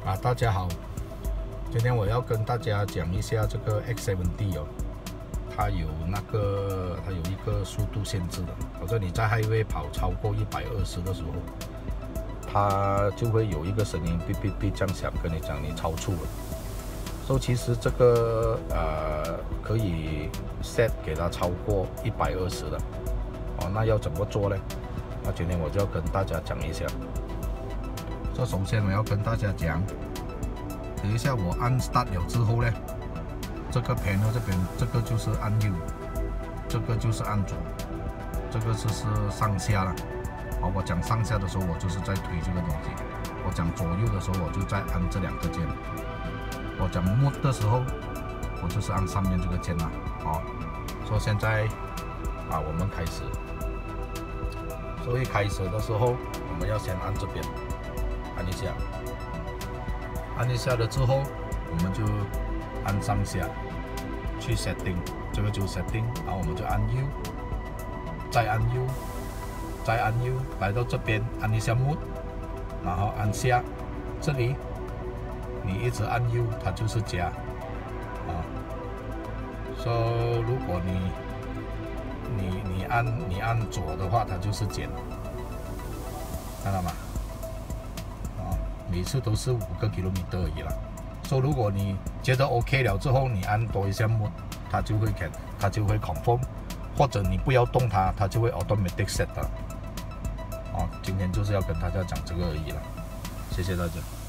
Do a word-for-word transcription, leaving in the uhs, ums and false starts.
啊，大家好，今天我要跟大家讲一下这个 X 七十 哦，它有那个它有一个速度限制的，好像你在 highway 跑超过一百二十的时候，它就会有一个声音哔哔哔这样响，跟你讲你超速了。所以其实这个呃可以 set 给它超过一百二十的，哦，那要怎么做呢？那今天我就要跟大家讲一下。这首先我要跟大家讲，等一下我按 start 了之后呢，这个 panel 这边这个就是按右，这个就是按左，这个就是上下了。好，我讲上下的时候，我就是在推这个东西；我讲左右的时候，我就在按这两个键；我讲 mode 的时候，我就是按上面这个键啦。好，所以现在啊，我们开始。所以开始的时候，我们要先按这边。按一下，按一下了之后，我们就按上下去 setting， 这个就 setting， 然后我们就按 U， 再按 U， 再按 U， 来到这边按一下 mode， 然后按下，这里你一直按 U， 它就是加啊。所以如果你你你按你按左的话，它就是减，看到吗？每次都是五个 kilometer 而已啦，所以如果你觉得 OK 了之后，你按多一下 mode， 它就会看，它就会 confirm， 或者你不要动它，它就会 automatic set 的。哦，今天就是要跟大家讲这个而已了，谢谢大家。